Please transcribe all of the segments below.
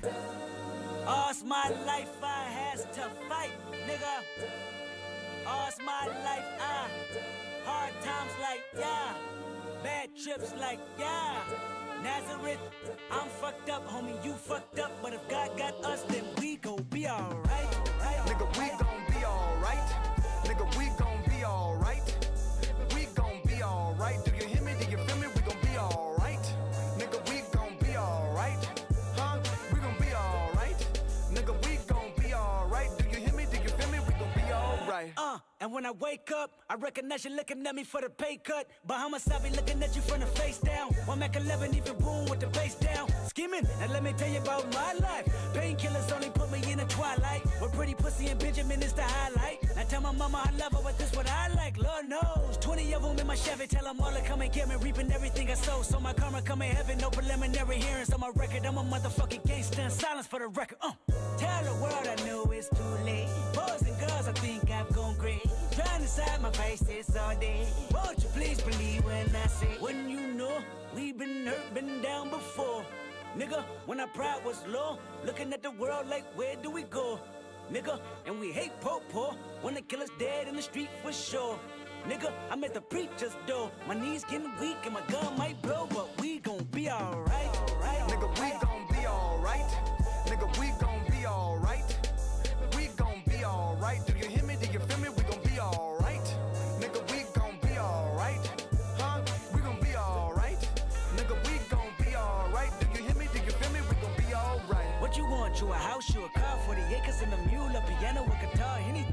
All's my life I has to fight, nigga. All's my life hard times like, yeah. Bad trips like, yeah. Nazareth, I'm fucked up, homie, you fucked up. But if God got us, then we gon' be alright. Nigga, we gon' be alright. Nigga, we gon' be alright. We gon' be alright. Do you hear me? Do you feel me? We gon' be alright. Nigga, we gon' be alright. Huh? We gon' be alright. Nigga, we gon' be alright. Do you hear me? Do you feel me? We gon' be alright. And when I wake up, I recognize you looking at me for the pay cut. Bahamas, I be looking at you from the face down. One Mac 11, even boom with the bass down. Skimming, and let me tell you about my life. Painkillers only put me in the twilight. But pretty pussy and Benjamin is the highlight. I tell my mama I love her, but this what I like, Lord knows. 20 of them in my Chevy, tell them all to come and get me. Reaping everything I sow, so my karma come in heaven. No preliminary hearings on my record. I'm a motherfucking gangster in silence for the record. Tell the world I know it's too late. Boys and girls, I think I've gone crazy. Trying to decide my face this all day. Won't you please believe when I say, when you know we've been hurt, been down before. Nigga, when our pride was low, looking at the world like, where do we go? Nigga, and we hate po-po when the killer's dead in the street for sure. Nigga, I'm at the preacher's door. My knees getting weak and my gun might blow, but we gon' be alright. Nigga, we gon' be alright. Nigga, we gon' be alright. We gon' be alright. Do you hear me? Do you feel me? We gon' be alright. Nigga, we gon' be alright. Huh? We gon' be alright. Nigga, we gon' be alright. Do you hear me? Do you feel me? We gon' be alright. What you want? You a house, you a car, 40 acres and a mule, a piano, a guitar, anything.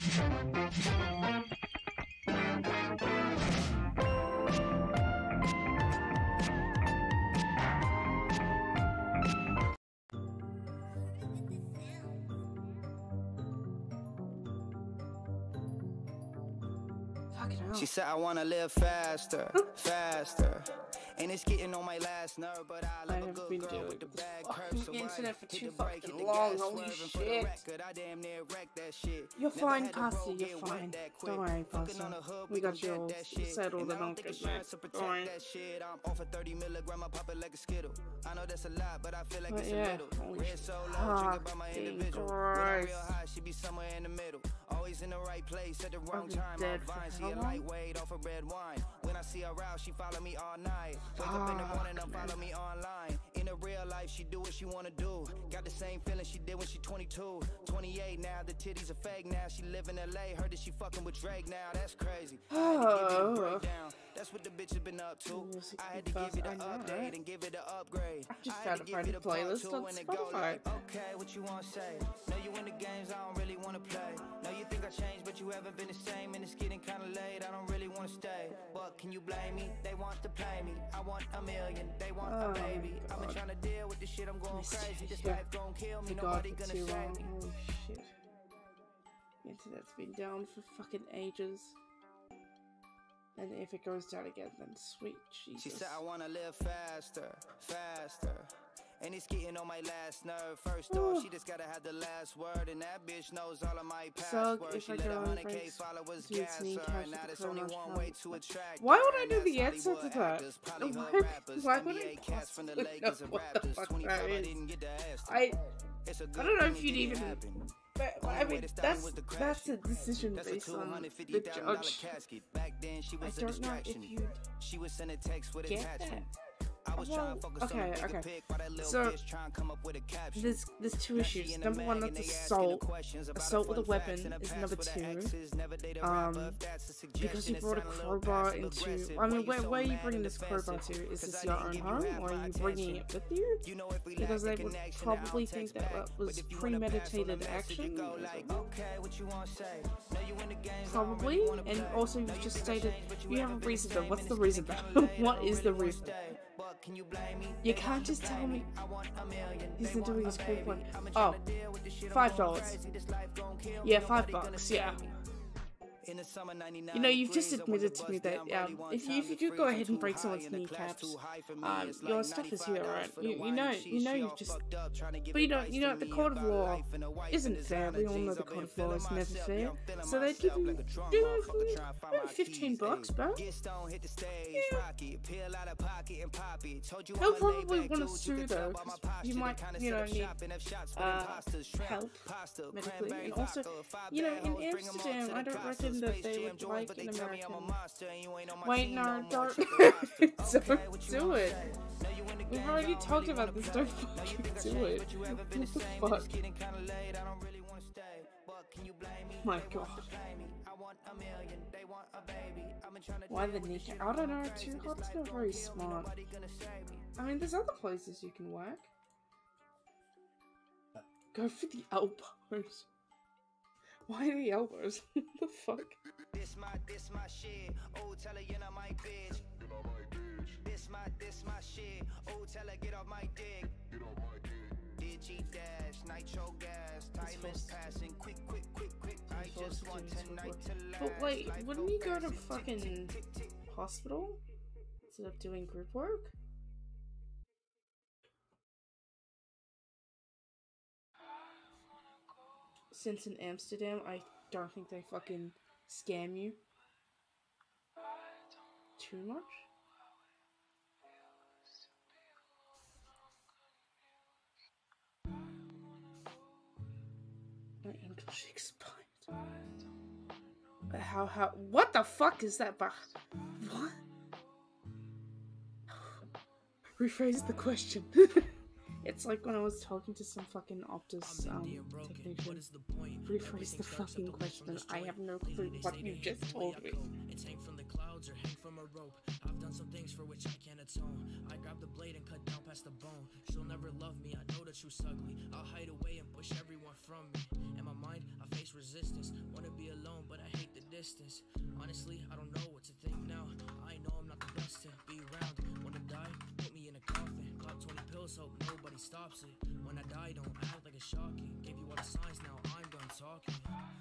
She said I wanna live faster, faster. And it's getting on my last nerve, but I love a good girl with the bad curves. So internet for too fucking long, holy shit. I damn near wrecked that shit. You're fine, Cassie, you're fine. Don't worry, Pastor. We got you all settled and all good, man. Don't worry. I'm off a 30 milligram, I pop it like a Skittle. I know that's a lot, but I feel like it's a little. Red so low, drinking by my individual. When I'm real high, she be somewhere in the middle. Always in the right place at the wrong time. I'm fine, she a lightweight off of red wine. When I see her out, she follow me all night. Wake up in the morning and follow me online. In the real life, she do what she wanna do. Got the same feeling she did when she 22. 28 now, the titties are fake now. She live in LA, heard that she fucking with Drake now. That's crazy. I had to give you the breakdown. That's what the bitch has been up to. I had to give you the update and give it the upgrade. I just found a friend playlist on Spotify. Okay, what you wanna say? Know you in the games, I don't really wanna play. Know you think I changed, but you haven't been the same. And it's getting kinda late, I don't really wanna stay. But can you blame me? They want to play me. I want a million, they want a baby. I've been trying to deal with this shit, I'm going crazy. This life gon' kill me, nobody gonna save me. Oh shit. The internet's been down for fucking ages. And if it goes down again, then sweet Jesus. She said I wanna live faster, faster. And it's getting on my last nerve. First off, she just gotta have the last word. And that bitch knows all of my passwords. She let 100K followers gas her. Now there's only one way to attract. Why would I know the answer to that? Why would I possibly know what the fuck that is? I don't know if you'd even... But, I mean, that's a decision based on the judge. I don't know if you'd get that. Well, okay. So there's two issues. Number one, that's assault. Assault with a weapon is number two. Because you brought a crowbar into. I mean, where are you bringing this crowbar to? Is this your own home, or are you bringing it with you? Because they would probably think that was premeditated action. Probably, and also you've just stated you have a reason. Though, what's the reason? What is the reason? You can't just tell me he's not doing his cool point. Oh, $5. Yeah, $5. Yeah. You know, you've just admitted to me that if you do go ahead and break someone's kneecaps, your stuff is here, right? You know you've just, but you know the court of law isn't fair. We all know the court of law is never fair. So they'd give you $15, bro. He'll probably want to sue though, because you might, you know, need help medically, and also, you know, in Amsterdam, I don't reckon that they would like an American. Wait, no, don't do it. We've already talked about this. Don't fucking do it. What the fuck? My god. Why the kneecap? I don't know. Too hot's not very smart. I mean, there's other places you can work. Go for the elbows. Why the elbows? What the fuck? This my shit. Oh, tell her you're not my bitch. Get off my bitch. This my shit. Oh, tell her get off my dick. Get off my dick. Digi dash, nitro gas, time is passing, quick. I just want tonight to last. But wait, wouldn't you go to fucking hospital instead of doing group work? Since in Amsterdam, I don't think they fucking scam you too much. My English expired. How, what the fuck is that? What? Rephrase the question. It's like when I was talking to some fucking Optus technician. Rephrase the fucking question. I have no clue what you just told me. It's hang from the clouds or hang from a rope. I've done some things for which I can't atone. I grab the blade and cut down past the bone. She'll never love me, I know that she's ugly. I'll hide away and push everyone from me. In my mind, I face resistance. Wanna be alone, but I hate the distance. Honestly, I don't know what to think now. I know I'm not the best to be around. Wanna die? Put me in a coffin. Pop 20 pills, hope nobody stops it. When I die, don't act like it's shocking. Gave you all the signs, now I'm done talking.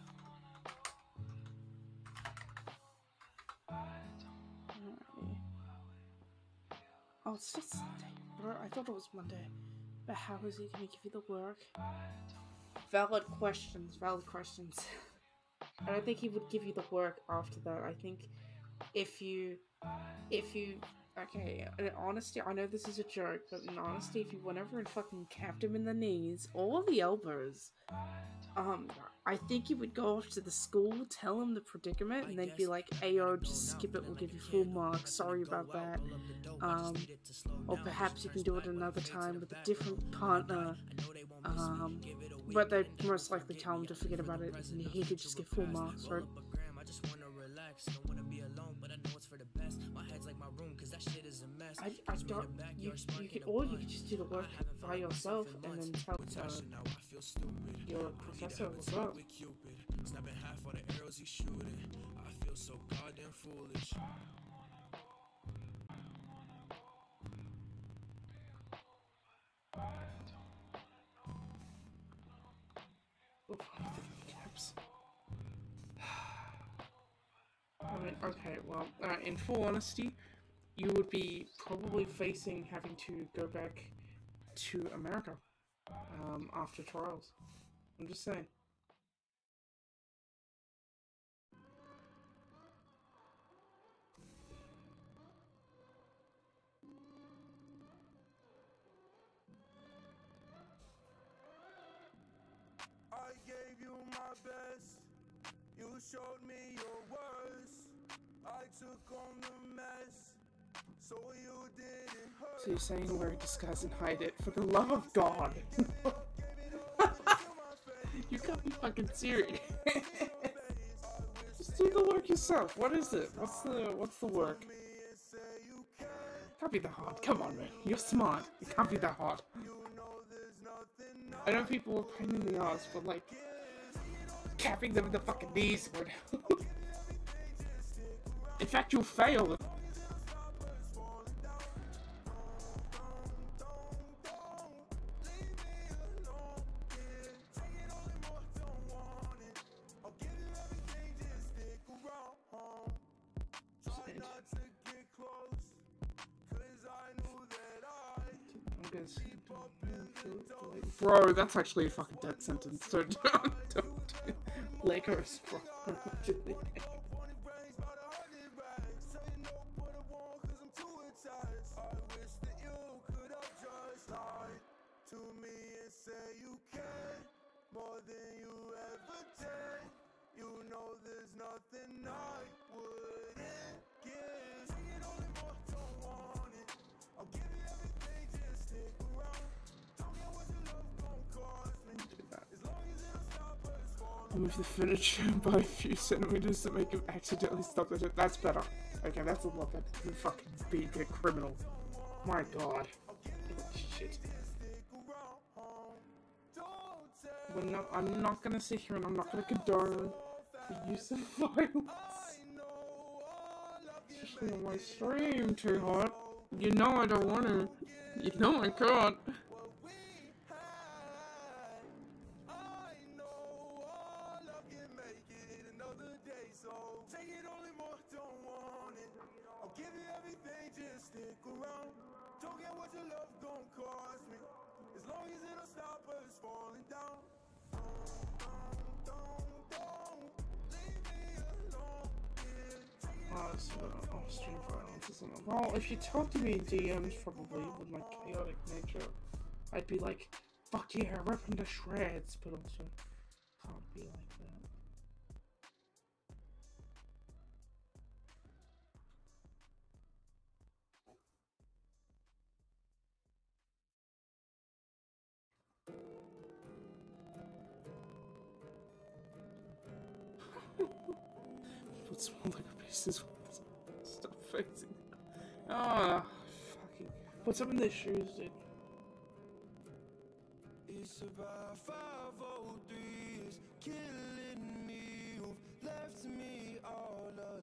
Oh, it's still Sunday. I thought it was Monday. But how is he gonna give you the work? Valid questions. I don't think he would give you the work after that. I think if you okay, in honesty, I know this is a joke, but in honesty, if you went over and fucking capped him in the knees or the elbows, I think you would go off to the school, tell him the predicament, and they'd be like, "Ayo, just skip it, we'll give you full marks, sorry about that." Or perhaps you can do it another time with a different partner, but they'd most likely tell him to forget about it, and he could just get full marks, right? Don't wanna be alone, but I know it's for the best. My head's like my room, cause that shit is a mess. I don't, you could just do the work by yourself and then tell your professor as well. Snapping half all the arrows he's shooting. I feel so goddamn foolish. I mean, okay, well, in full honesty, you would be probably facing having to go back to America after trials. I'm just saying. I gave you my best. You showed me your worst. I took on the mess, so you didn't hurt. So you're saying wear a disguise and hide it? For the love of God! You can't be fucking serious. Just do the work yourself. What is it? What's the work? Can't be that hard. Come on, man. You're smart. It can't be that hard. I know people are pain in the ass, but like capping them in the fucking knees would. In fact, you'll fail. Bro, that's actually a fucking death sentence. So don't Lakers, bro. To me and say you can more than you ever did. You know there's nothing I wouldn't give. Take it only more, don't want it. I'll give you everything, just stick around. Tell me what your love gon' cost me. As long as it don't stop us falling. I'll move the furniture by a few centimeters to make him accidentally stop it. That's better. Okay, that's a lot better. You fucking beat a criminal. My god. Shit. I'm not gonna sit here and I'm not gonna condone the use of violence. Especially on my stream, too hot. You know I don't want to. You know I can't. Give you everything, just stick around. Don't get what your love gon' cost me. As long as it don't stop us falling down. Stream violence isn't a... Well, if you talk to me in DMs, probably, with my chaotic nature, I'd be like, fuck yeah, rip him to shreds, but also can't be like that. Put small little pieces. Stop facing. Ah, fucking. Put some in their shoes, dude. It's about 503 is killing me. You've left me all alone.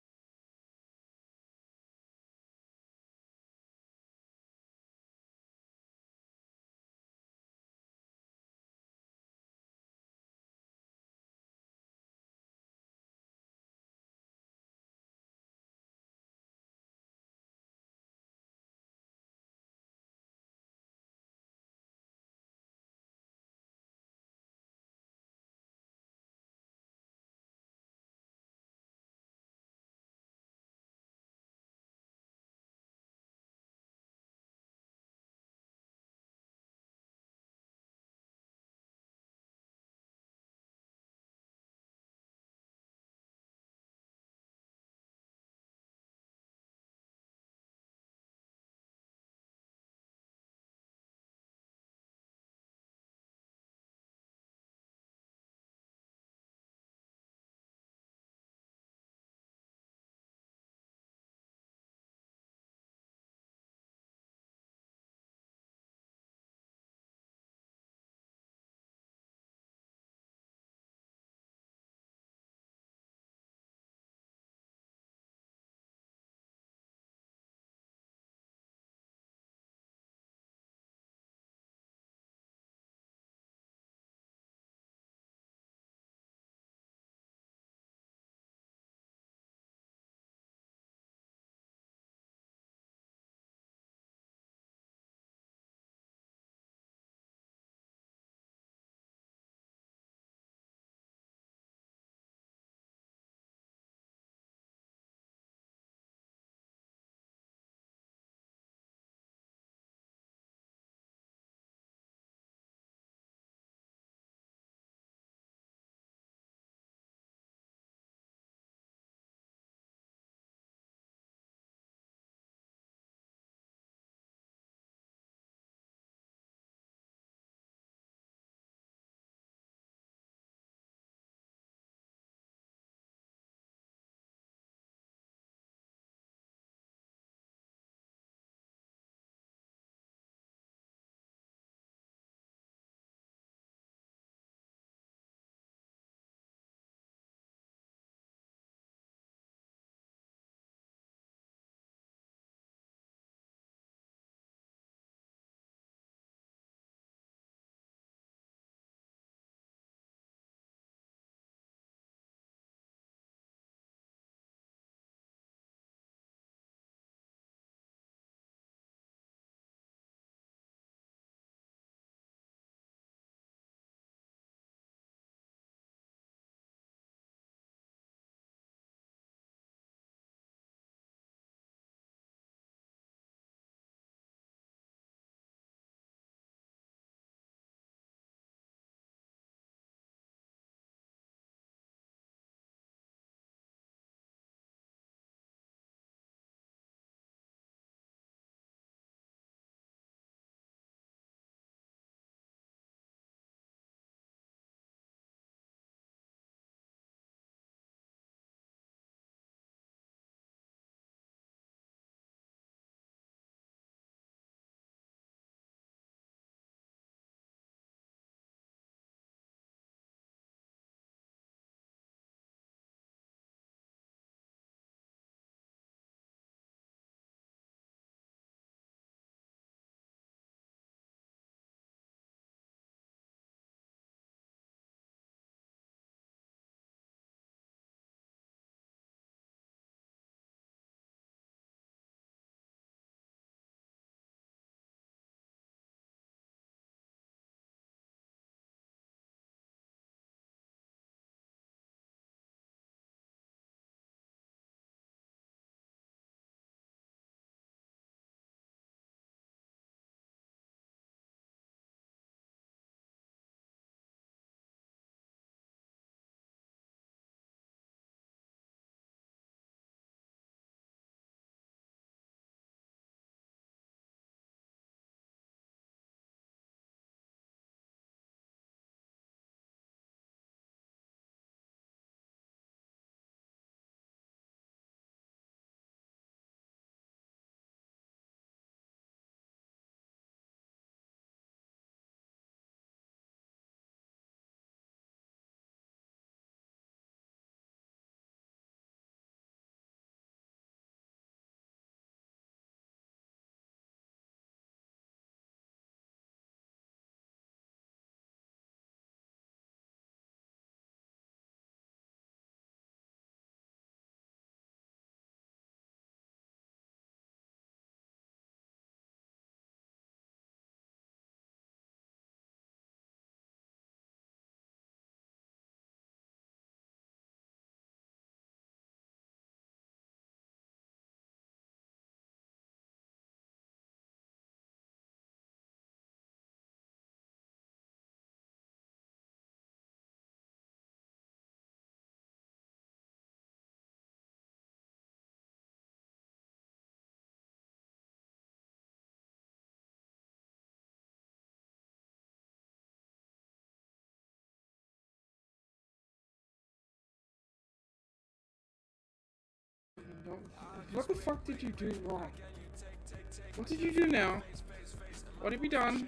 No. What the fuck did you do wrong? What did you do now? What have you done?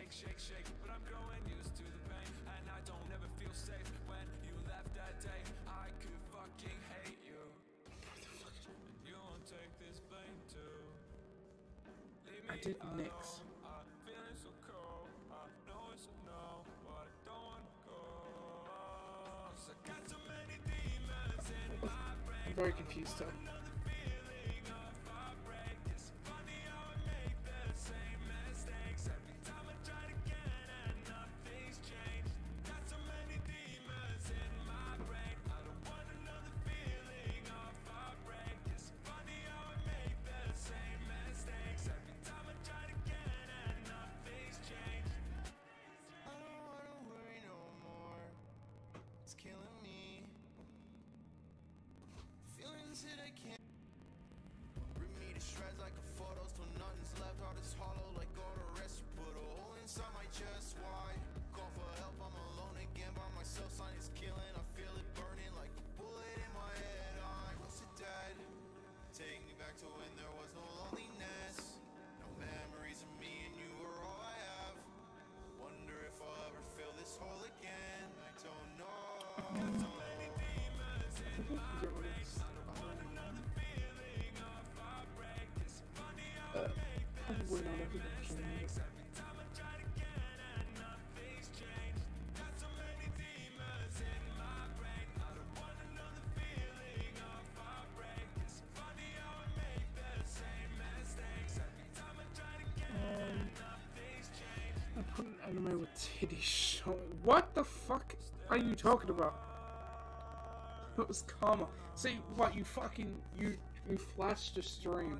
I did nix. I'm very confused though. Probably not everybody can read it. I put an anime with titties showing. What the fuck are you talking about? That was karma. So what, you flashed a stream.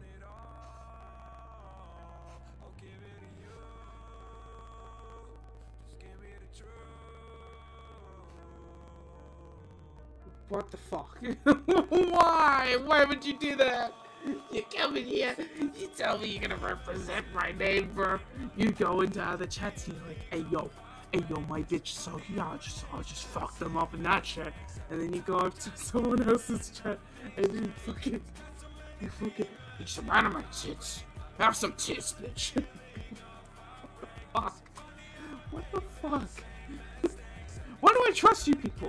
What the fuck? Why? Why would you do that? You come in here, you tell me you're gonna represent my name, bro. You go into other chats and you're like, hey yo, my bitch, so yeah, I'll just fuck them up in that chat. And then you go up to someone else's chat and you just man of my tits. Have some tits, bitch. Fuck. What the fuck? Why do I trust you people?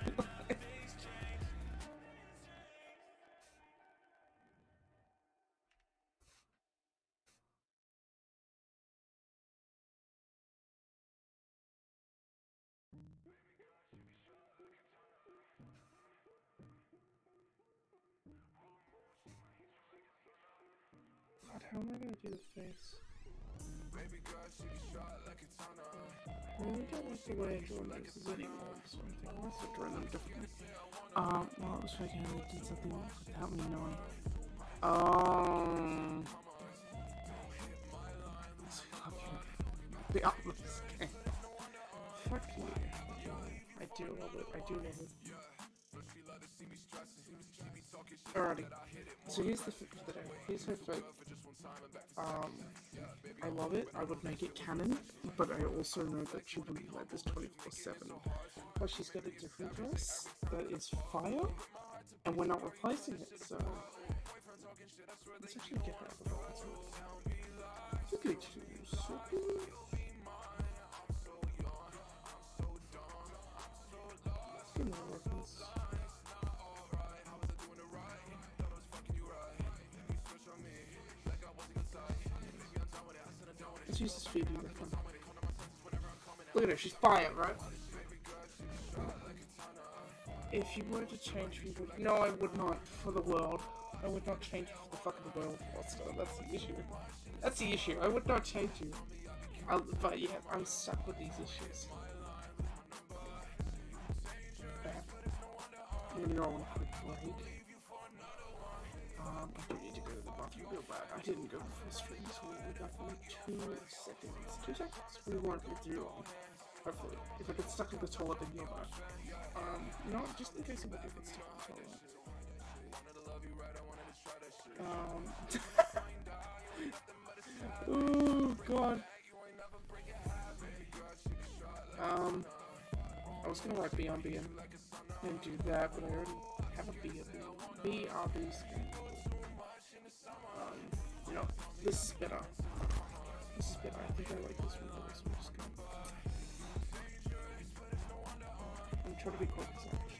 How am I gonna do the face? Maybe I don't like the way I draw nexus anymore, so I think I must have drawn them differently. Well, I was thinking I did something without me knowing. The uploads. Fuck you. I do love it. Alrighty. So here's the fic for today. Here's her fic. I love it. I would make it canon, but I also know that she wouldn't let this 24/7. Plus, she's got a different dress that is fire, and we're not replacing it, so let's actually get her out of the box. Look at you, Sophie. Let's get more weapons. Let's use this Phoebe weapon. Look at her, she's fire, right? If you were to change people... No, I would not, for the world. I would not change you for the fucking world. Also, that's the issue. That's the issue. I would not change you. But yeah, I'm stuck with these issues. I'm gonna go on a quick break. I do need to go to the bathroom real bad. I didn't go before stream, so we got like 2 seconds. 2 seconds? We weren't with you long. Hopefully. If I get stuck in the toilet, then you'll know. You know, just in case I do get stuck in the toilet. Oh god. I was gonna write B and do that, but I already have a BRB skin. You know, this is better. This is better. I think I like this one better, so I'm just gonna... I'm trying to be quick.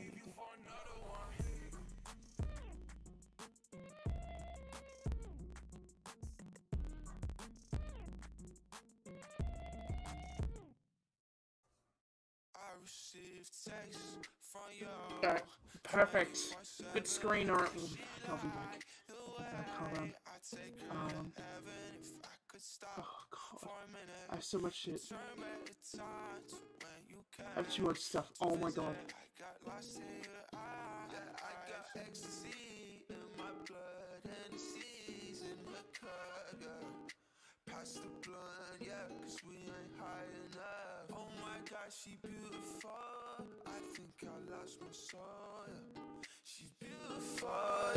Alright, perfect. Good screen art. I'll be back. Hold on. Oh god. I have so much shit. I have too much stuff. Oh my god. Pass the blunt, yeah, cause we ain't high enough. Oh my god, she beautiful. I think I lost my soul, yeah. She's beautiful,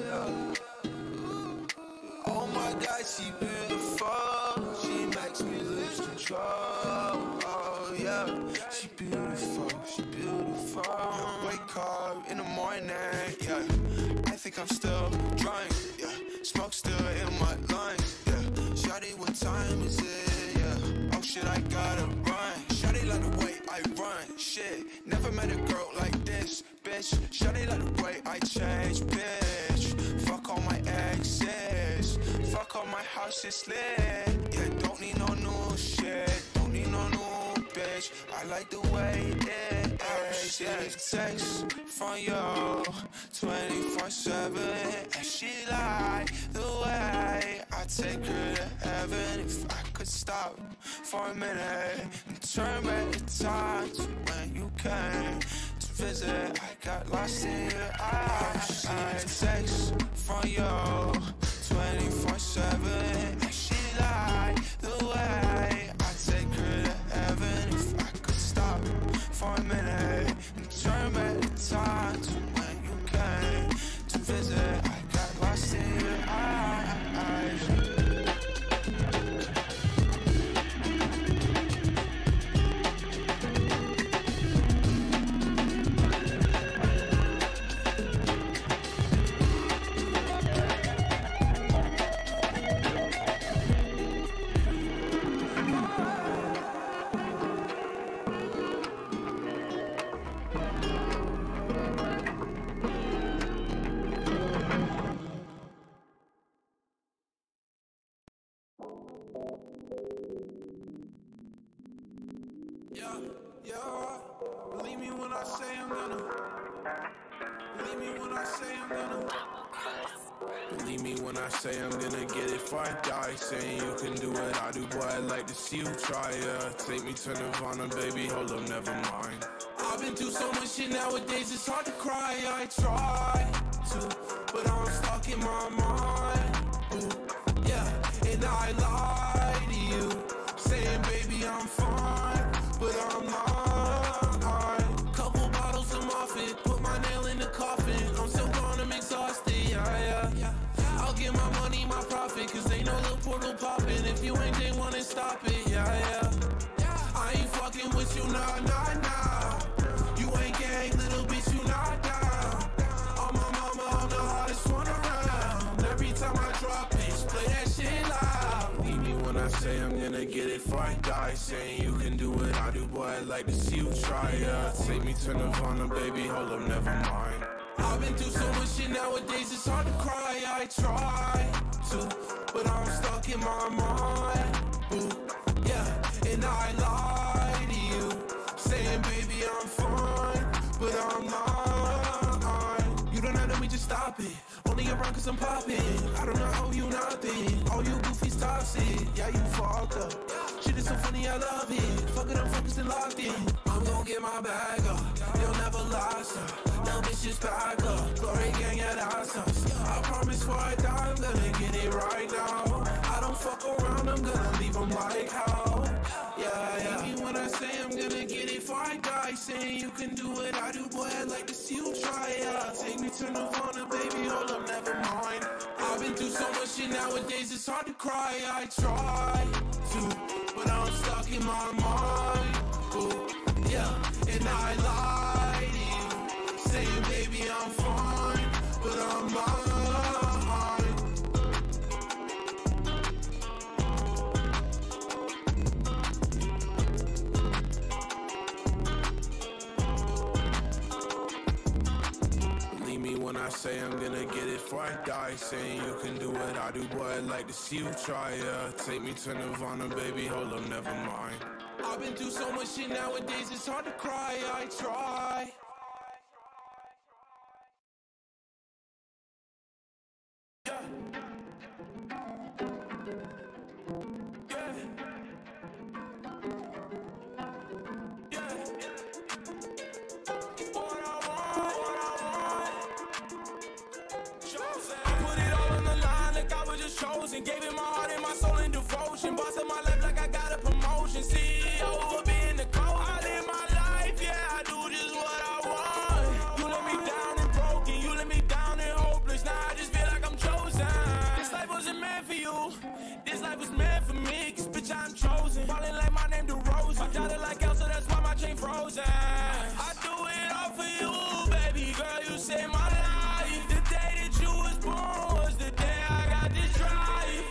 yeah. Oh my god, she beautiful. She makes me lose control, oh yeah. She beautiful, she beautiful. Wake up in the morning, yeah. I think I'm still drunk, yeah. Smoke still in my lungs, yeah. Shawty, what time is it? Yeah. Oh shit, I gotta run. Shawty like the way I run. Shit, never met a girl like this, bitch. Shawty like the way I change, bitch. Fuck all my exes. Fuck all my house is lit. Yeah, don't need no new shit. Don't need no new bitch. I like the way it is. Yeah, text from you 24/7, and she like the way I take her to heaven. If I could stop for a minute and turn back the time to when you came to visit, I got lost in your eyes. I text from you 24/7, and she like the way I take her to heaven. If I could stop for a minute and turn back the time to when you came to visit, I got lost in your eyes. Believe me when I say I'm gonna. Believe me when I say I'm gonna. Believe me when I say I'm gonna get it if I die. Saying you can do what I do, boy, I'd like to see you try. Take me to Nirvana, baby, hold up, never mind. I've been through so much shit nowadays, it's hard to cry. I try to, but I'm stuck in my mind. Ooh, yeah, and I lie to you, saying baby I'm fine, but I'm not. Couple bottles of muffin, put my nail in the coffin. I'm still gone, I'm exhausted, yeah. I'll get my money, my profit, cause ain't no little portal popping. If you ain't, they wanna stop it, yeah. I ain't fucking with you, nah. You ain't gang, little bitch, you not down. On my mama, I'm the hottest one around. Every time I drop it, play that shit loud. Leave me when I say I'm gonna get it if I die. Saying you can do what I do, boy, I'd like to see you try. Take me to Nirvana, baby, hold up, never mind. I've been through so much shit nowadays, it's hard to cry. I try to, but I'm stuck in my mind. Ooh, yeah, and I lie to you, saying baby I'm fine, but I'm not. You don't know me, just stop it. Only around cause I'm popping. I don't know how you nothing. All you goofies toxic. Yeah, you fucked up. Shit is so funny, I love it. Fuck it, I'm focused and locked in. I'm gon' get my bag up. You'll never last up. No bitches back up. Glory gang at our house. I promise before I die, I'm gonna get it right now. I don't fuck around, I'm gonna leave them like how. Yeah. Even when I say I'm gonna get it before I die, saying you can do what I do, boy, I'd like to see you try. Take me to Nirvana, baby, hold up, never mind. I've been through so much shit nowadays, it's hard to cry. I try to, but I'm stuck in my mind. Ooh, yeah, and I lie to you, saying baby I'm fine, but I'm not. say I'm gonna get it before I die. Saying you can do what I do, boy, I'd like to see you try, yeah. Take me to Nirvana, baby, hold up, never mind. I've been through so much shit nowadays, it's hard to cry, I try. Yeah. Chosen, gave it my heart and my soul in devotion. Boss of my life like I got a promotion. CEO will be in the cold. I live my life, yeah, I do just what I want. You let me down and broken, you let me down and hopeless. Now I just feel like I'm chosen. This life wasn't meant for you, this life was meant for me. Cause bitch, I'm chosen. Falling like my name DeRozan. I got it like Elsa, that's why my chain frozen. I do it all for you, baby girl, you saved my life. The day that you was born was the day I got this drive.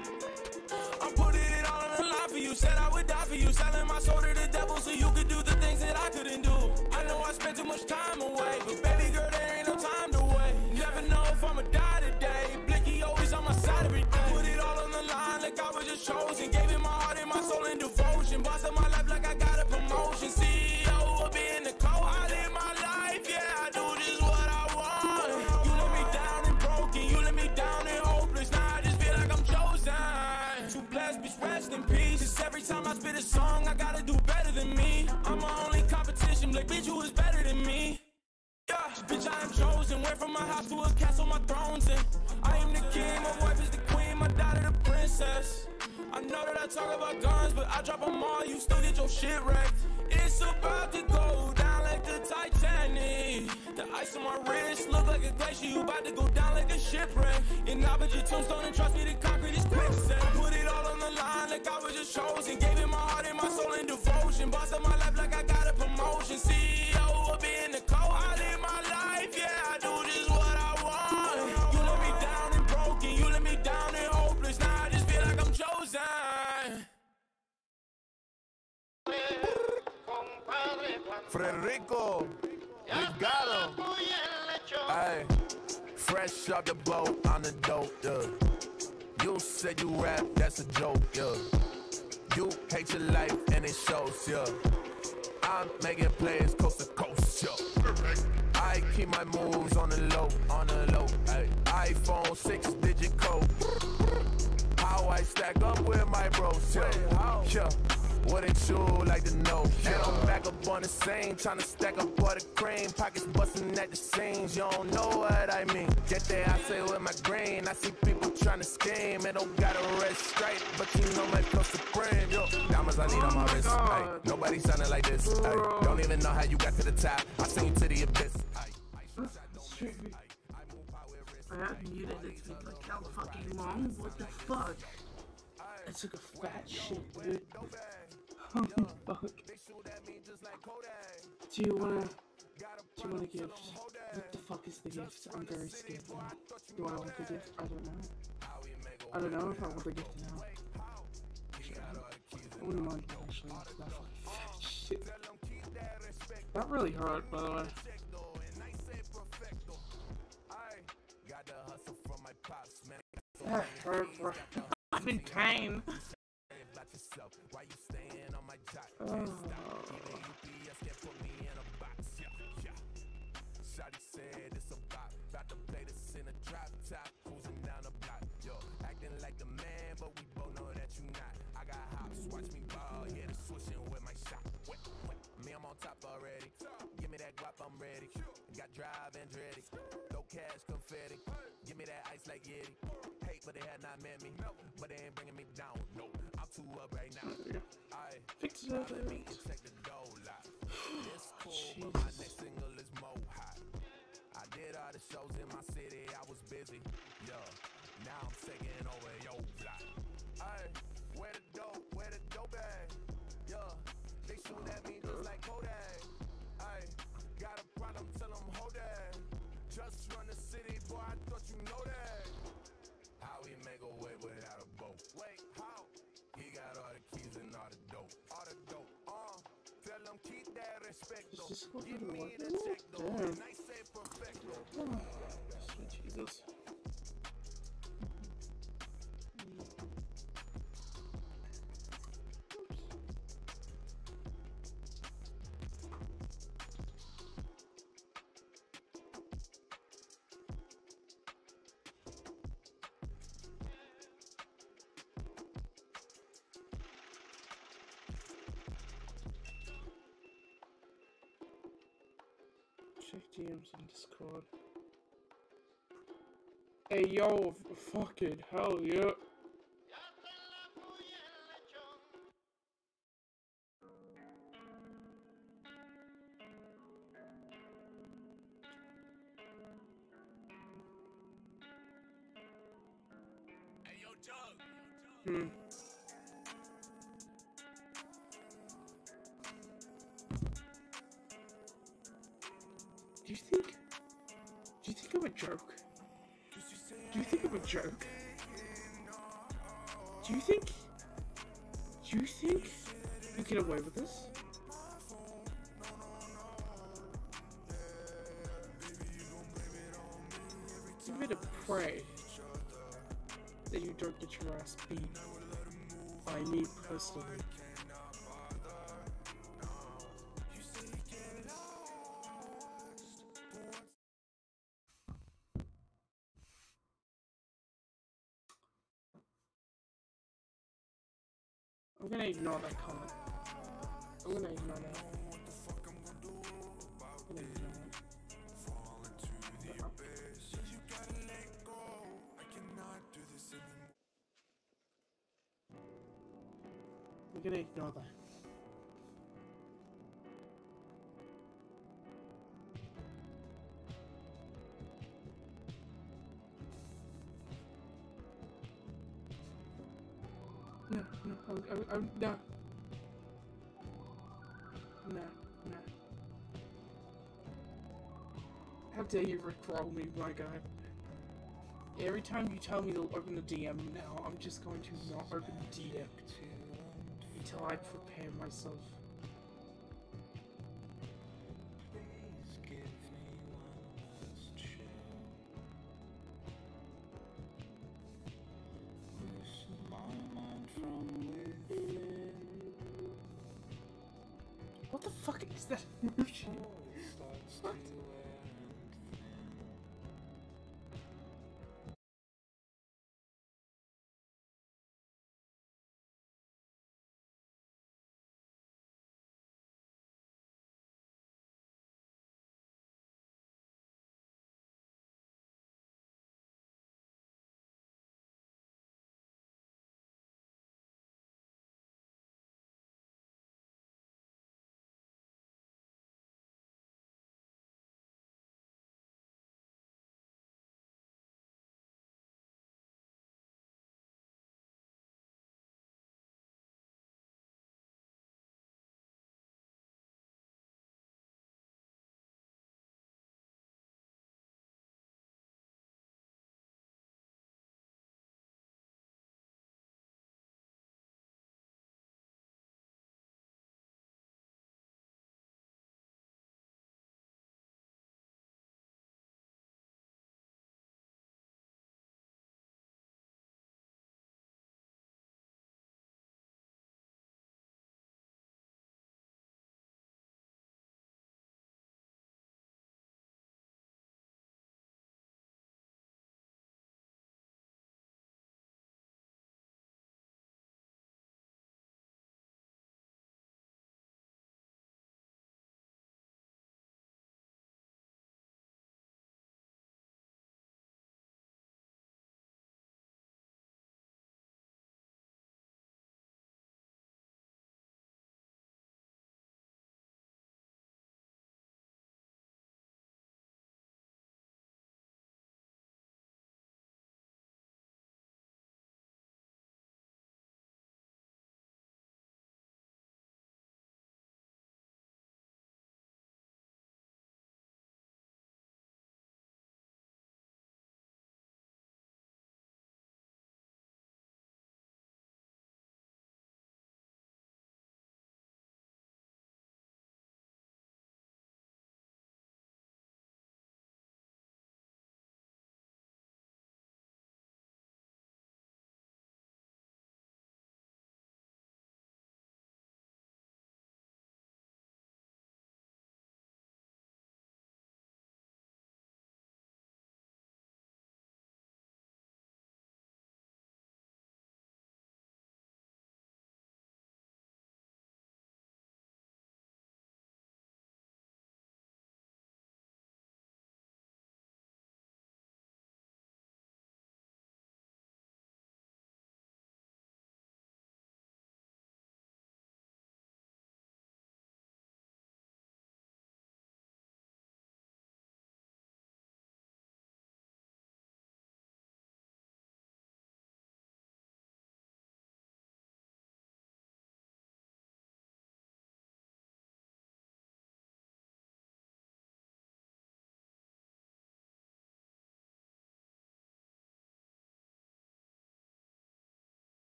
I'm putting it all on the line for you. Said I would die for you. Selling my soul to the devil so you could do the things that I couldn't do. I know I spent too much time away, but baby girl, there ain't no time to wait. Never know if I'ma die today. Blicky always on my side every day. I put it all on the line like I was just chosen. Gave it my heart and my soul in devotion. Boss of my life like I got a promotion. CEO will be in the cold. I live my life, yeah, I do just what I want. You let me down and broken, you let me down and hopeless. Now I just feel like I'm chosen. Too blessed, bitch, rest in peace. Just every time I spit a song, I gotta do better than me. I'm my only competition, like bitch, who is better than me? Yeah, bitch, I am chosen. Went from my house to a castle, my throne's in. I am the king, my wife is the queen, my daughter the princess. I know that I talk about guns, but I drop them all, you still get your shit wrecked. It's about to go down like the Titanic. The ice on my wrist look like a glacier, you about to go down like a shipwreck. And I bet your tombstone and trust me, the concrete is quicksand. Put it all on the line like I was just chosen. Gave it my heart and my soul in devotion. Boss of my life like I got a promotion. CEO will be in the cold. I live my life, yeah, I do just what I want. You let me down and broken, you let me down and hopeless. Now I just feel like I'm chosen. Frederico, we got him. Ay, fresh off the boat on the dope, yeah. You said you rap, that's a joke, yeah. You hate your life and it shows, yeah. I'm making plays coast to coast, yeah. I keep my moves on the low, ay. iPhone 6-digit code. How I stack up with my bros, yeah. Yeah. Wouldn't you like to know? And I'm back up on the same, tryna stack up all the cream, pockets busting at the seams. You don't know what I mean. Get there, I say with my grain. I see people tryna scheme. It don't got a red stripe, but you know my close supreme. Yo, diamonds I need on my wrist. Ay, nobody sounding like this. Ay, don't even know how you got to the top. I seen you to the abyss. I muted it to be like how fucking long. What the fuck? I took a fat shit, dude. Holy fuck. Do you want a gift? What the fuck is the gift? I'm very scared. Do I want the gift? I don't know. I don't know if I want the gift now. I wouldn't mind actually. That fucking fat shit. That really hurt, by the way. That hurt, bro. I'm in pain. Oh. Already, give me that guap, I'm ready. Got drive and dready, no cash confetti. Give me that ice like Yeti. Hate, but they had not met me. But they ain't bringing me down. No, I'm too up right now. I fix it up, let me check the dough lot. It's cool, but my next single is more hot. I did all the shows in my city, I was busy. Yeah, now I'm taking over your block. Ay, where the dope at? Yeah, they shoot at me just like Kodak. Ay, got a problem, tell them hold that. Just run the city, boy, I thought you know that. How we make a way without a boat? Wait, how? He got all the keys and all the dope. All the dope, tell them keep that respect though. Give me the check though, and I say perfecto. Check DMs on Discord. Hey yo, fucking hell yeah. Hey yo, Doug. Do you think I'm a joke? Do you think I'm a joke? Do you think you get away with this? You better pray that you don't get your ass beat by me personally. I'm gonna ignore that comment. I'm gonna ignore that. I'm gonna ignore it. I'm gonna ignore that. No, no. No. How dare you rickroll me, my guy? Every time you tell me to open the DM now, I'm just going to not open the DM until I prepare myself. What the fuck is that emoji? What?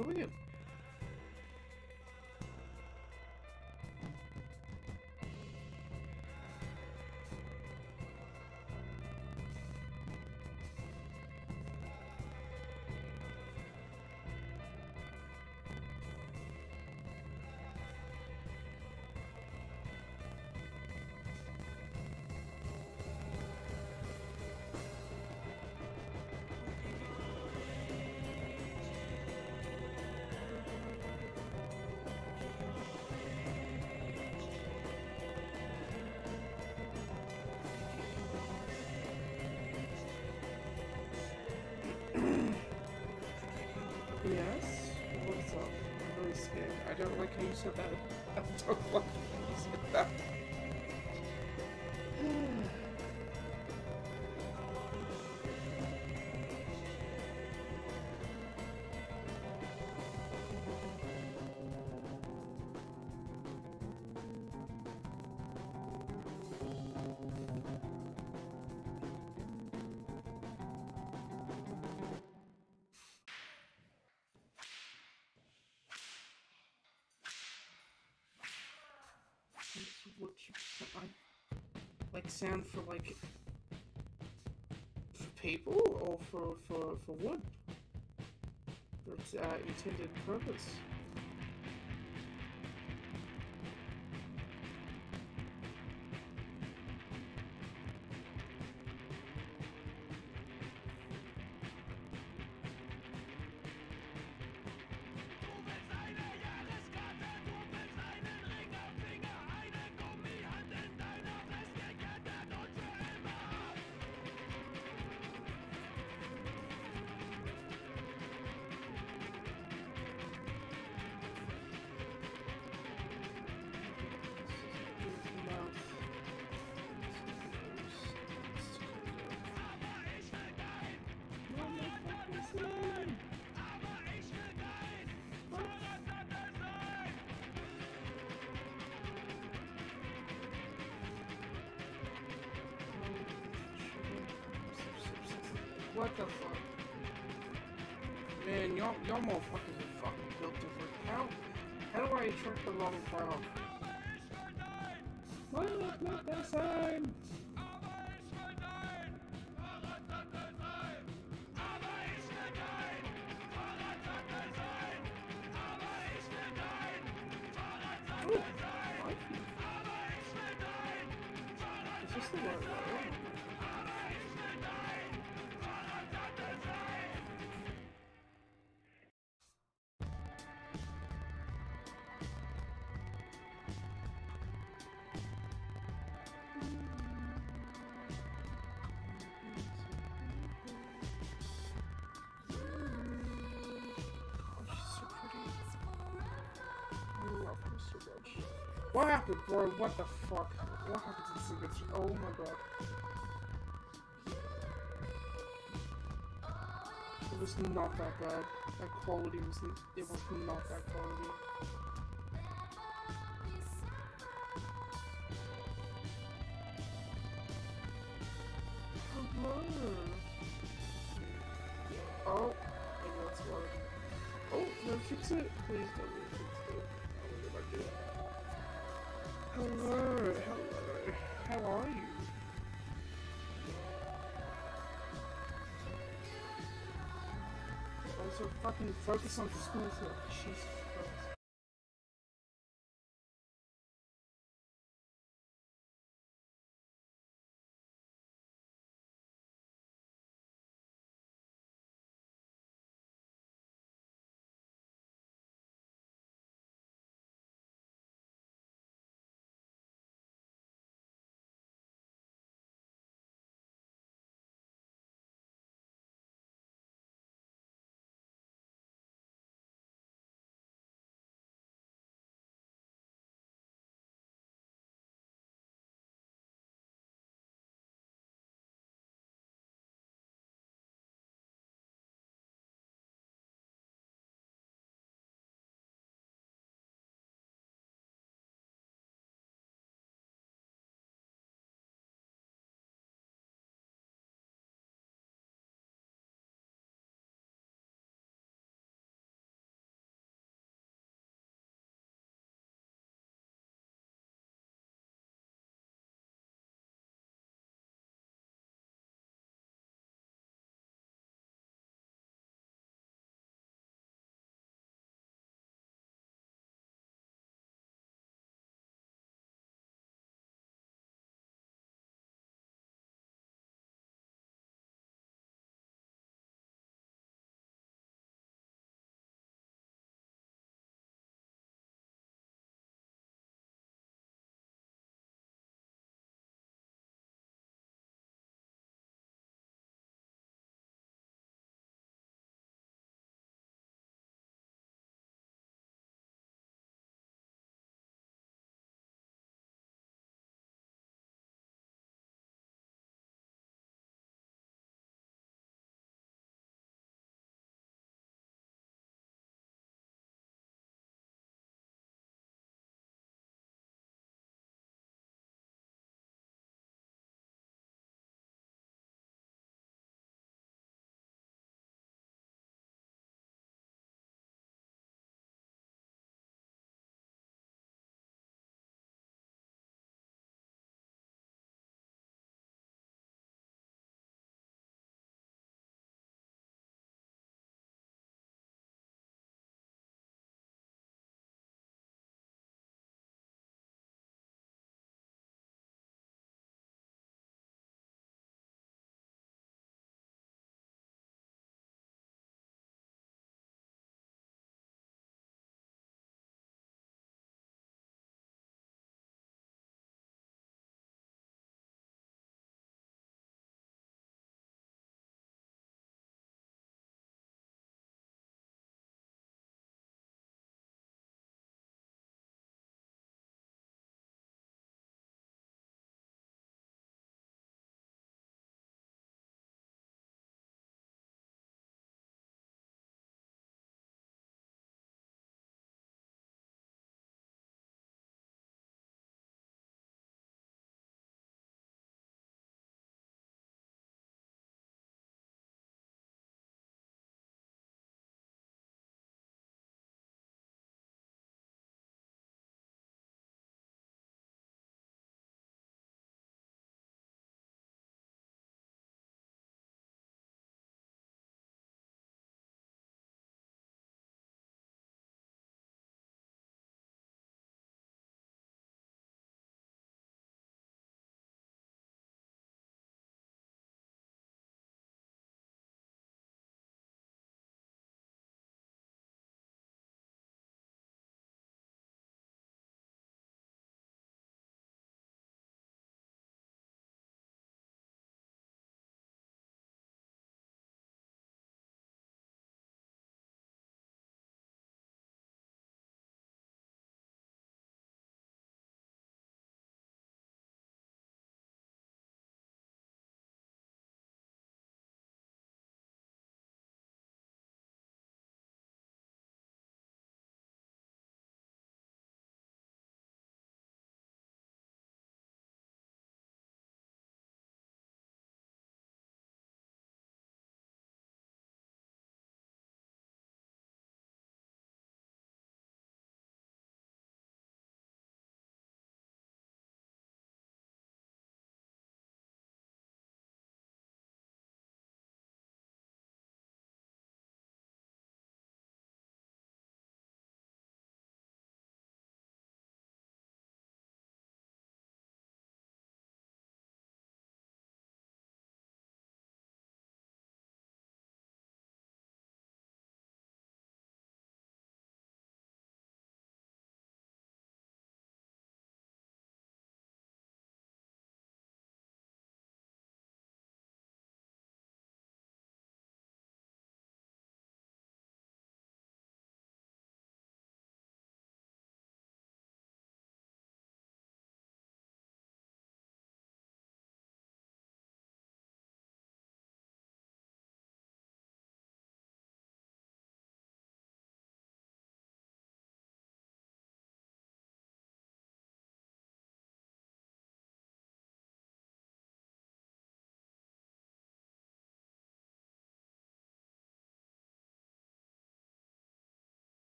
moving it. Yes? What's up? I'm really scared. I don't like how you said that. I don't like how you said that. What like sound for like for people or for what? For its intended purpose. What the fuck? Man, y'all motherfuckers are fucking built different. How do I attract the wrong crowd? Not the same! Is this the right way? What happened, bro? What the fuck? What happened to the signature? Oh my god. It was not that bad. That quality wasn't. It was not that quality. Oh, maybe that's why. Oh, no, fix it. Please don't fix it. What did I do? Hello, how are you? Also, fucking focus on school, Jesus.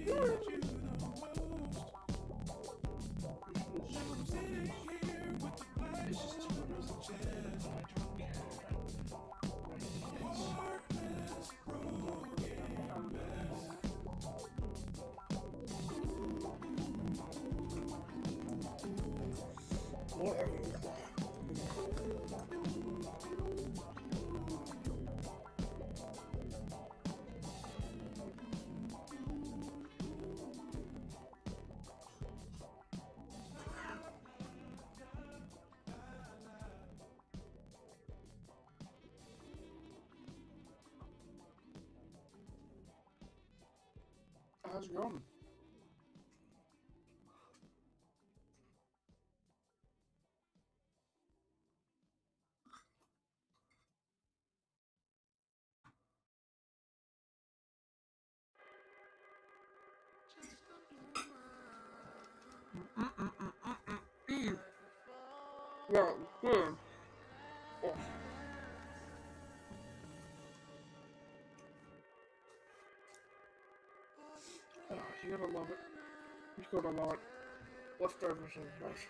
How's it going? Yeah, good. Oh. Oh, you gotta love it. You gotta love it. Leftovers and nice.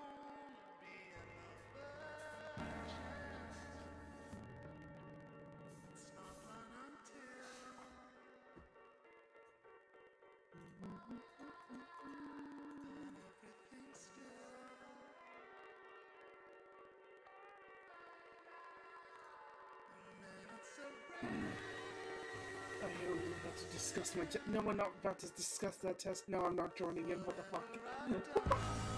I know we're about to discuss my test. No, we're not about to discuss that test. No, I'm not joining in. What the fuck?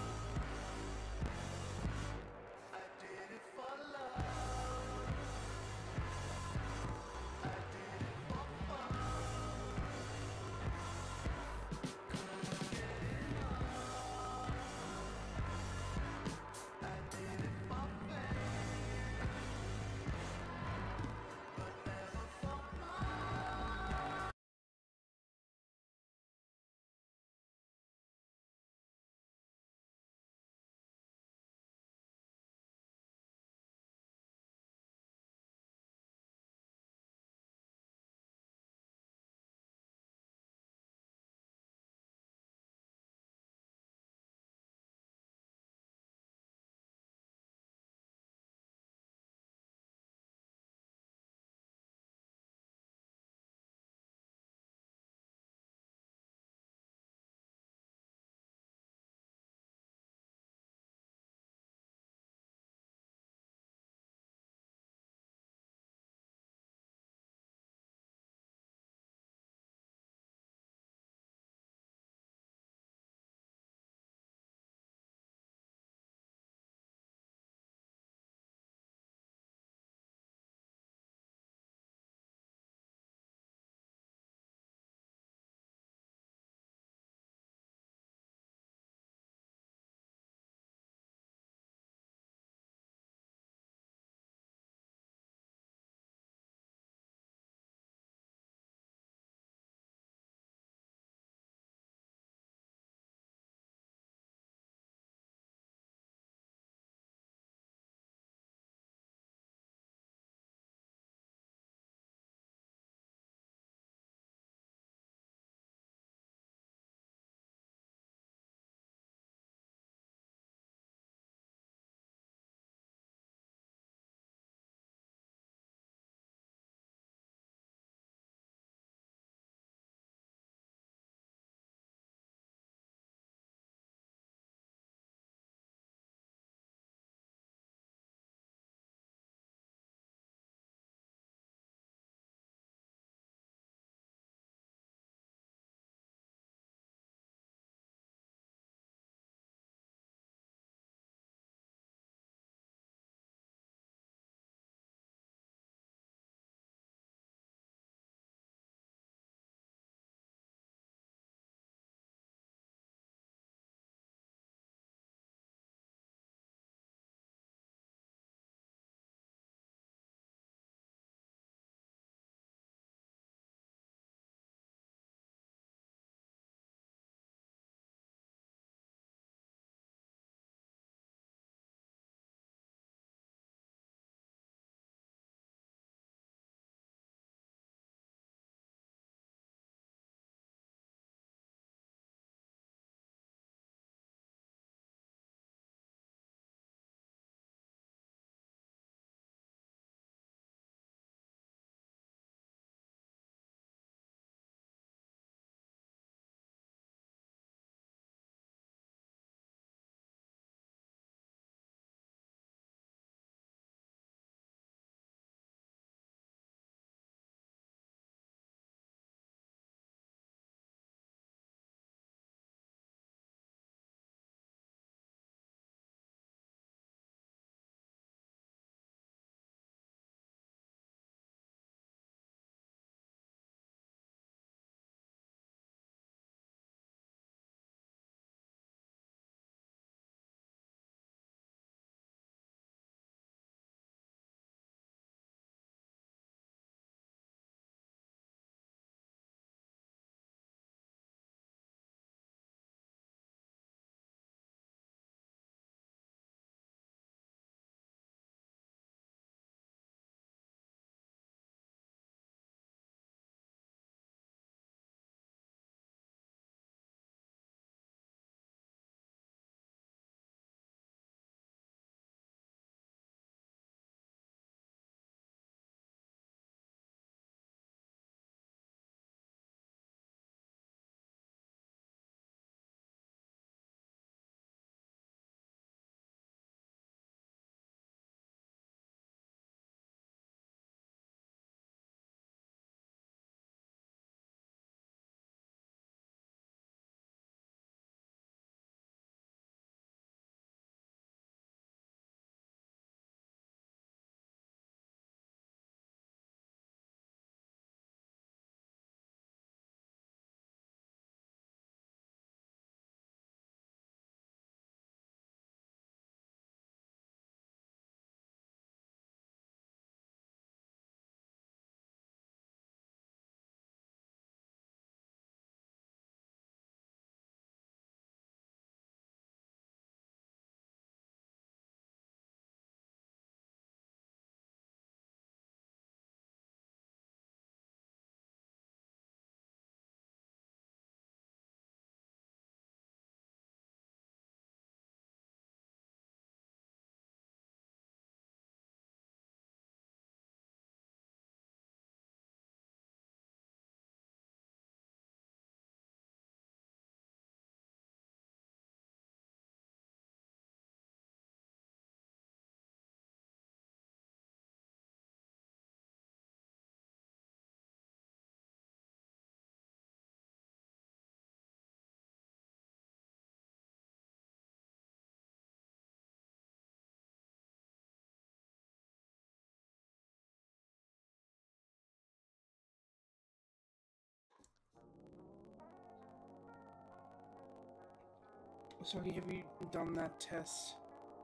Sorry, have you done that test?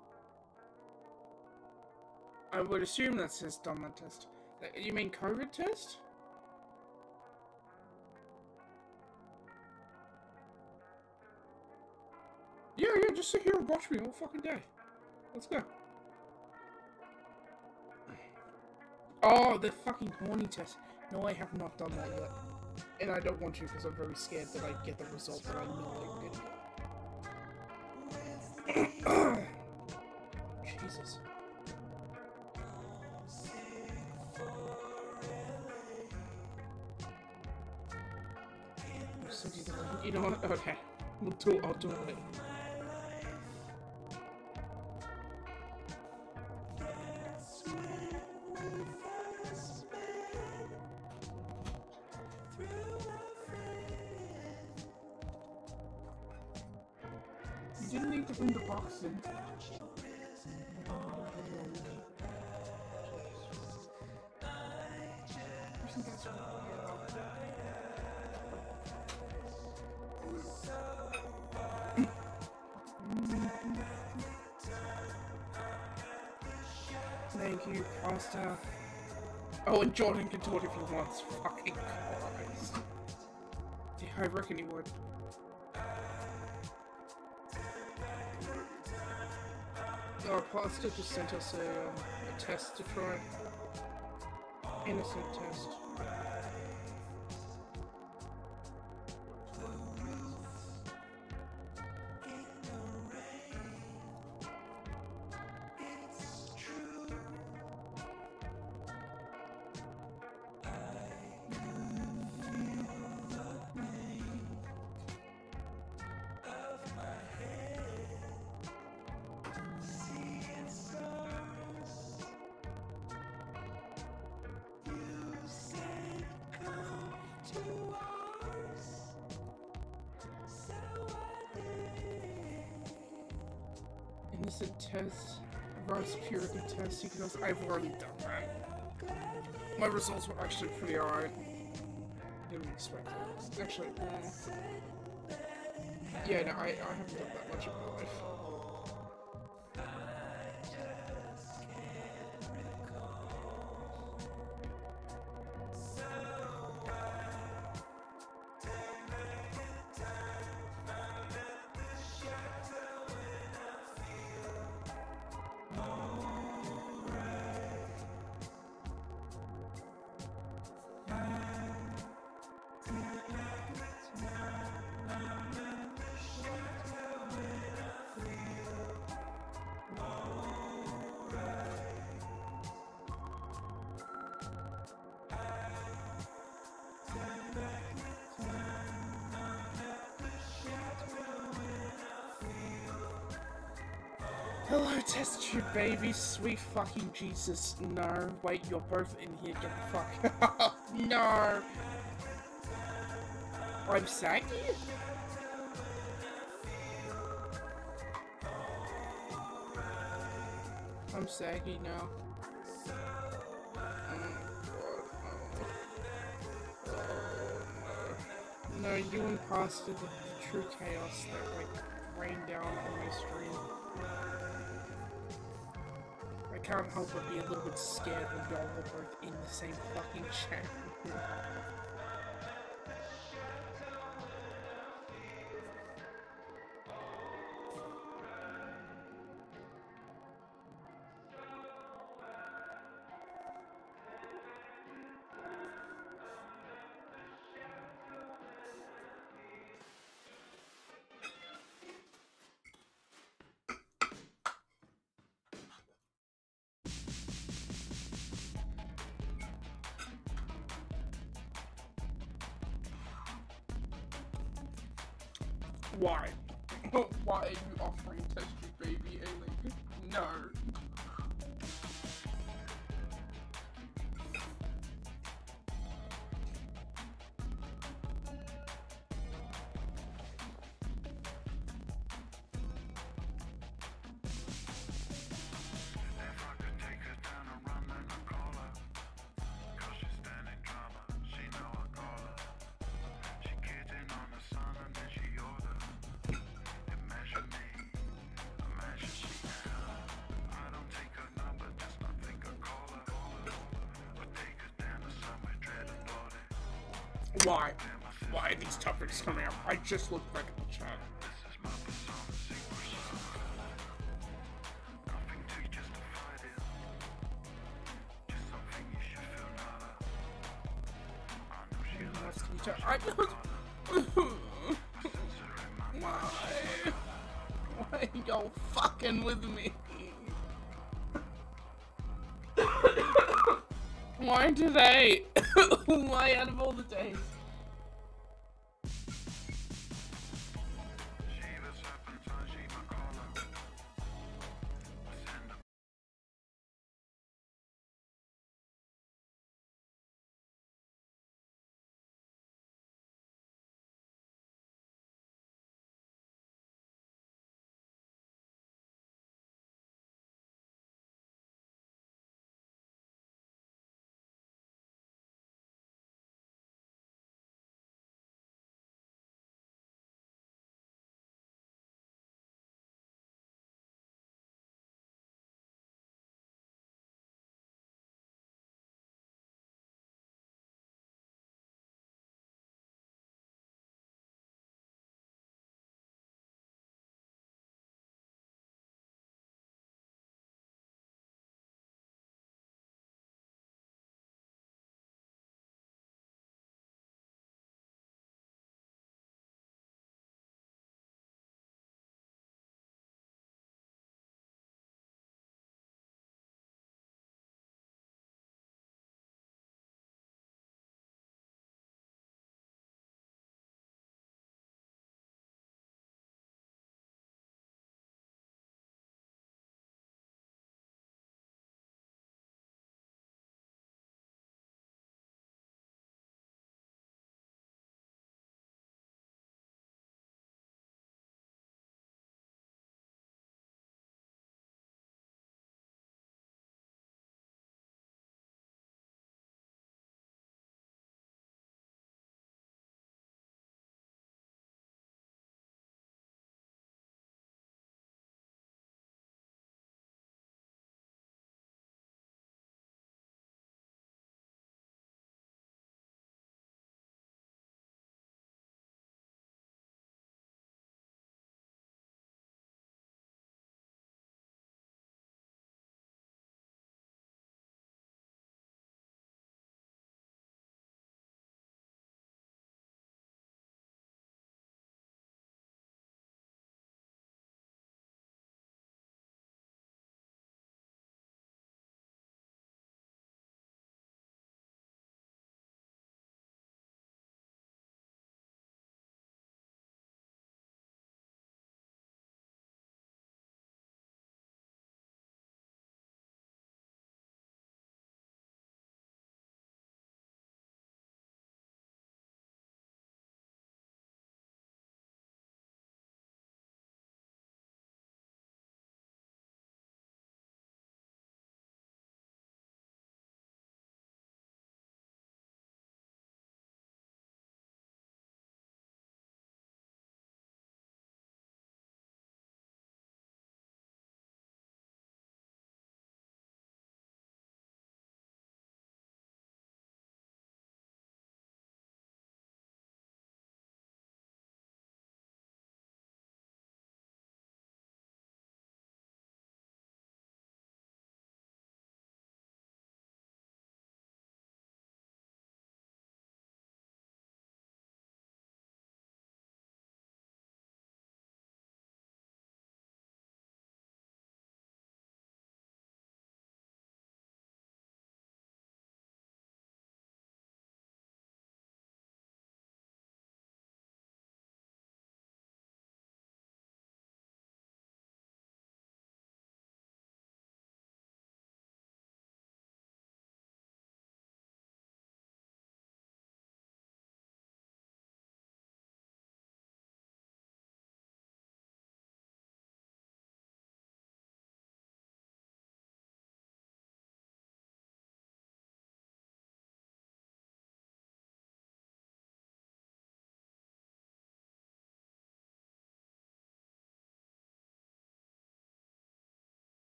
I would assume that says done that test. You mean COVID test? Yeah, just sit here and watch me all fucking day. Let's go. Oh, the fucking horny test. No, I have not done that yet. And I don't want to because I'm very scared that I get the result that I know I'm gonna get. Jesus. You know what? Okay. I'll do it later. You didn't need to bring the box in. Thank you, pasta. Oh, and Jordan can do it if he wants. Fucking Christ. Yeah, I reckon he would. Our pasta just sent us a test to try. Innocent test. Innocent test, rice purity test, because I've already done that. My results were actually pretty alright. Didn't expect it. Actually, yeah, no, I haven't done that much in my life. Hello, test tube baby, sweet fucking Jesus. No, wait, you're both in here, get the fuck out. No! I'm saggy? I'm saggy now. No, you and Pasta, the true chaos that, like, rained down on my stream. I can't help but be a little bit scared when y'all were both in the same fucking chat. Why? Why are you offering test tube baby A-Link? No. Why? Why are these topics coming up? I just looked back at the chat. Why are y'all fucking with me? Why today? Why out of all the days?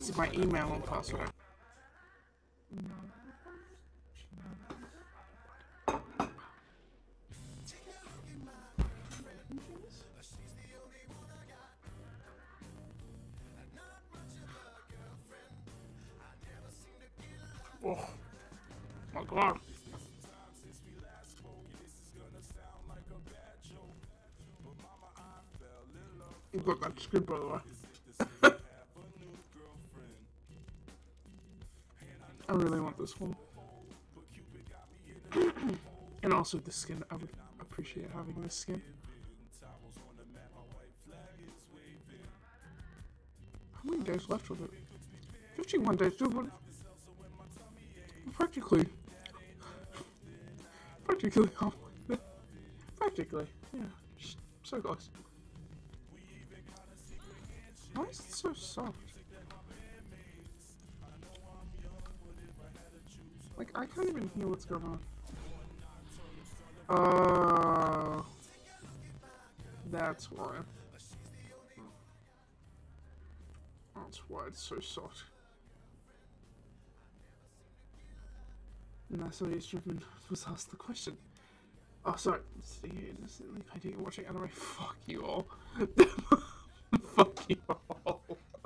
is my email and password. Oh my god. You got that script, by the way. I really want this one. And also the skin. I would appreciate having this skin. How many days left with it? 51 days. Dude, practically, yeah, so close. Why is it so soft? Like, I can't even hear what's going on. That's why. That's why it's so soft. And that's why Instrument was asked the question. Oh, sorry. See, innocently painting and watching anime. Fuck you all. Fuck you all.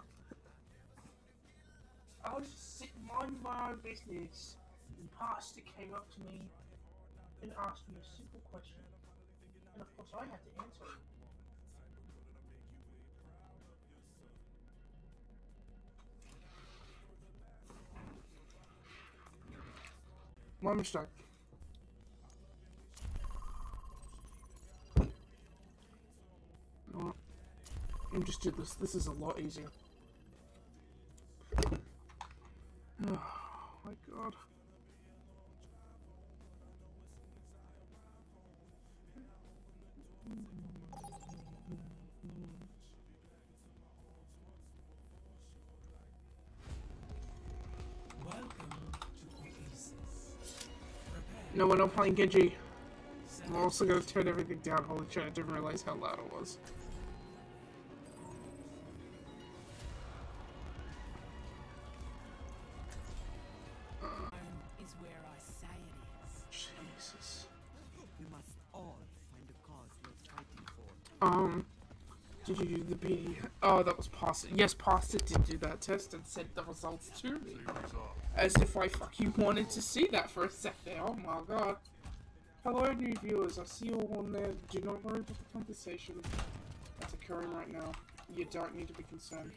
I was just sitting minding my own business, and Pastor came up to me and asked me a simple question. And of course, I had to answer it. My mistake. No, let me just do this. This is a lot easier. Oh my god. No, we're not playing Genji. I'm also gonna turn everything down. Holy shit, I didn't realize how loud it was. Is where I say it is. Jesus. We must all find the cause we're fighting for. Did you do the B? Oh, that was Pasta. Yes, Pasta did do that test and sent the results to me. As if I fucking wanted to see that for a second. Oh my god. Hello, new viewers. I see you all on there. Do not worry about the conversation that's occurring right now. You don't need to be concerned.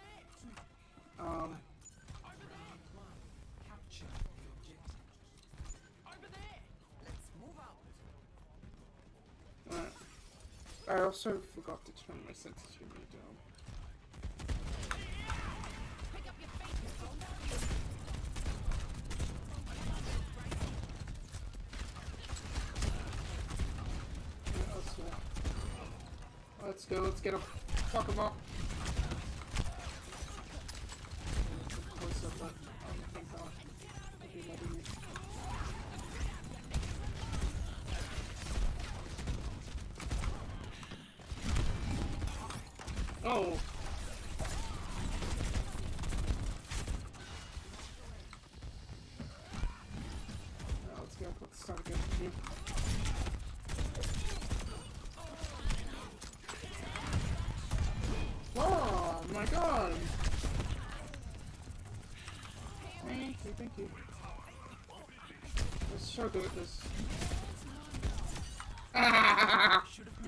Alright. I also forgot to turn my sensitivity down. Let's go, let's get him. Fuck him up. Oh! Now let's go put the start again for you. Oh my god! Thank you. Let's so good at this. Ah!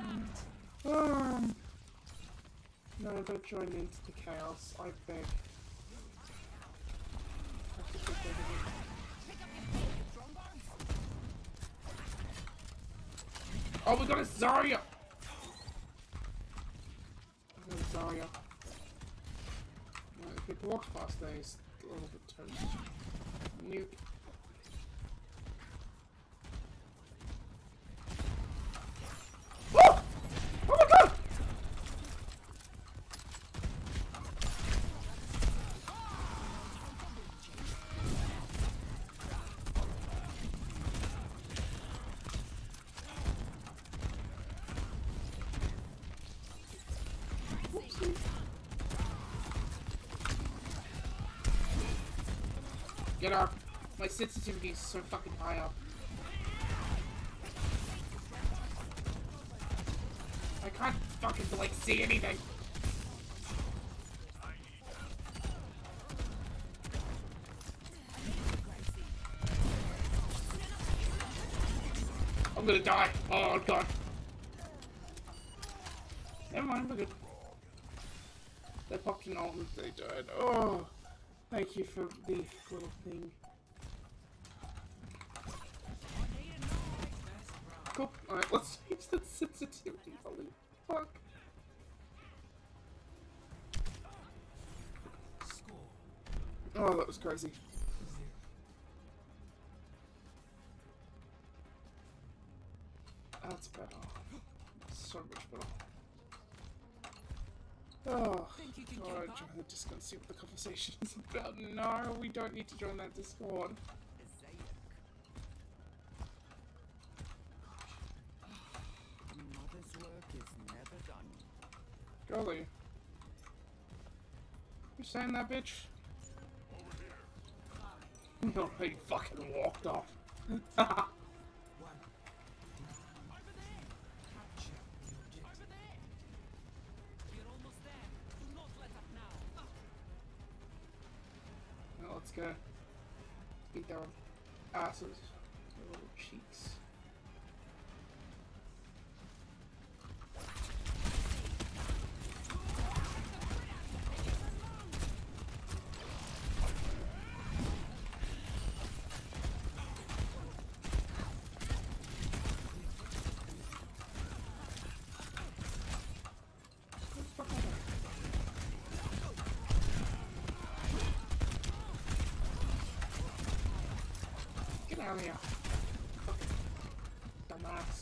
No, don't join into the chaos, I beg. Oh, we got a Zarya! Zarya. No, if it walks past there, he's a little bit toast. Nuke. Oh! Oh my god! Get up. My sensitivity is so fucking high up. I can't fucking, like, see anything. I'm gonna die. Oh, God. Never mind, we're good. They popped an ult and they died. Oh, thank you for the little thing. Cool. Alright, let's change the sensitivity. Holy fuck. Oh, that was crazy. That's better. So much better. Oh, alright, join the Discord, see what the conversation is about. No, we don't need to join that Discord. Golly. You saying that, bitch? No, he fucking walked off. Now let's go. Beat their asses. Their little cheeks. Get out of here. Dumbass.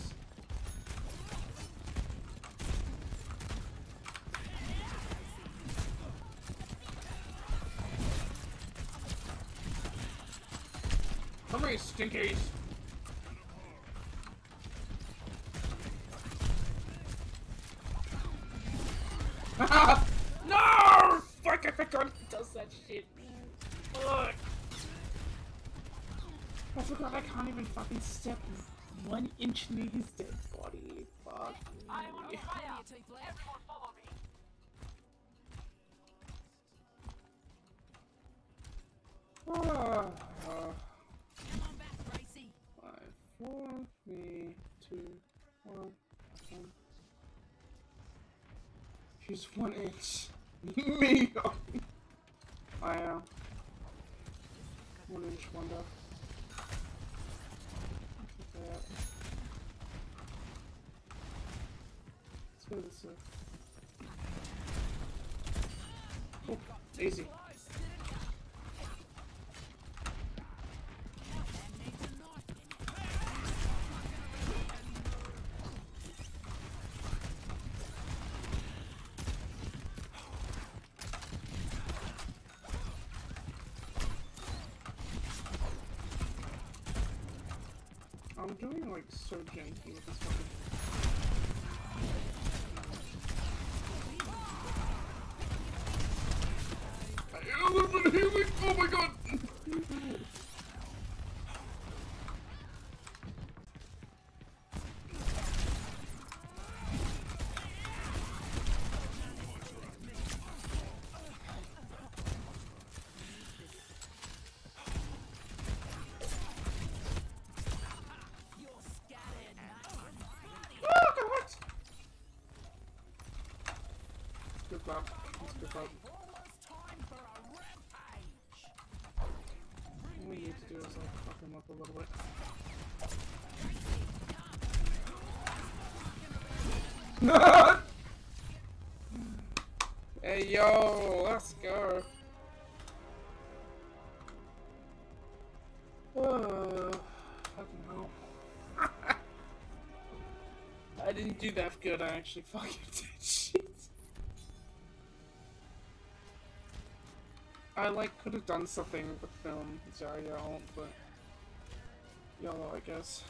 Come here, stinkies. No! Fuck, if it does that shit. Fuck. I forgot I can't even fucking step 1 inch near his dead body. Fuck. I am on fire! Everyone follow me! Come on back, Gracie. 5, 4, 3, 2, 1. She's 1 inch. Me! I am. 1 inch wonder. Let's go this way. Oh, easy. I'm doing like so janky with this fucking. A little bit of healing! Oh my god! Good clap. That's a good clap. All we need to do is like fuck him up a little bit. Hey yo, let's go. Fucking hell. I didn't do that good, I actually fucking did shit. I like could have done something with Zarya ult, but YOLO, I guess.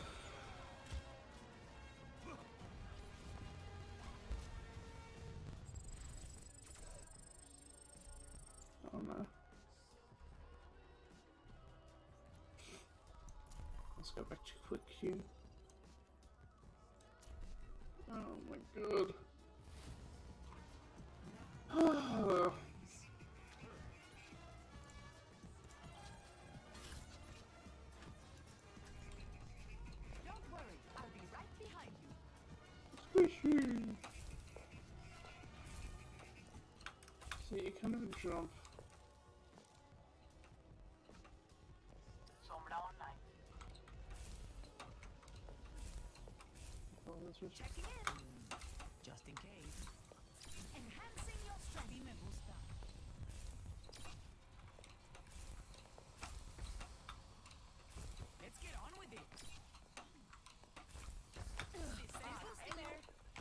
Oh no. go back to quick queue. Oh my god. Don't worry, I'll be right behind you. Squishy. See, you can't even jump. Checking in. Just in case. Enhancing your strength. Me gusta. Let's get on with it. Hey there.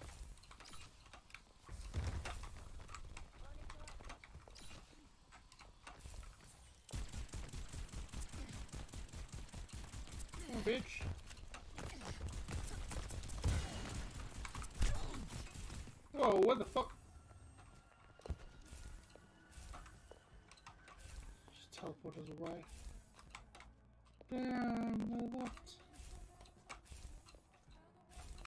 Oh, bitch. Oh, what the fuck? Just teleport us away. Damn, I left.